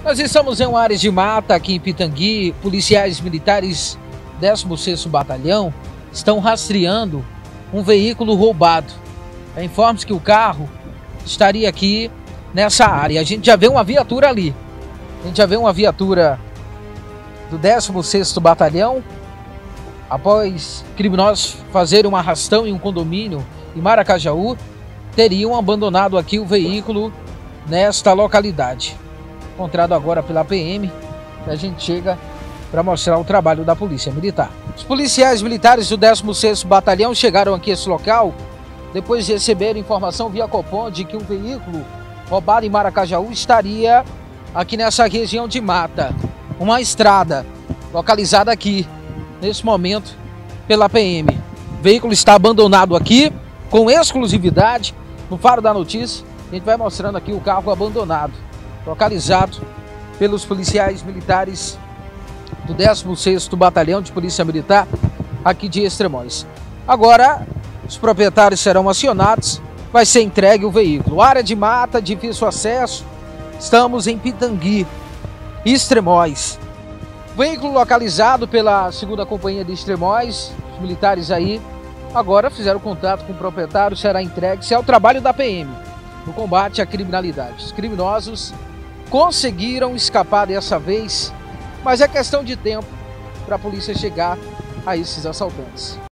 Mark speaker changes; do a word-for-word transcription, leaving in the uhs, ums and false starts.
Speaker 1: Nós estamos em uma área de mata aqui em Pitangui. Policiais militares décimo sexto Batalhão estão rastreando um veículo roubado. Informa-se que o carro estaria aqui nessa área. A gente já vê uma viatura ali. A gente já vê uma viatura do décimo sexto Batalhão. Após criminosos fazerem um arrastão em um condomínio em Maracajaú, teriam abandonado aqui o veículo nesta localidade. Encontrado agora pela P M, a gente chega para mostrar o trabalho da Polícia Militar. Os policiais militares do décimo sexto Batalhão chegaram aqui a esse local depois de receber informação via Copom de que um veículo roubado em Maracajaú estaria aqui nessa região de mata. Uma estrada localizada aqui, nesse momento, pela P M. O veículo está abandonado aqui, com exclusividade, no Faro da Notícia. A gente vai mostrando aqui o carro abandonado, localizado pelos policiais militares do décimo sexto Batalhão de Polícia Militar, aqui de Extremóis. Agora, os proprietários serão acionados, vai ser entregue o veículo. Área de mata, difícil acesso, estamos em Pitangui, Extremóis. Veículo localizado pela segunda Companhia de Extremóis, os militares aí agora fizeram contato com o proprietário, será entregue. Isso é o trabalho da P M no combate à criminalidade. Os criminosos conseguiram escapar dessa vez, mas é questão de tempo para a polícia chegar a esses assaltantes.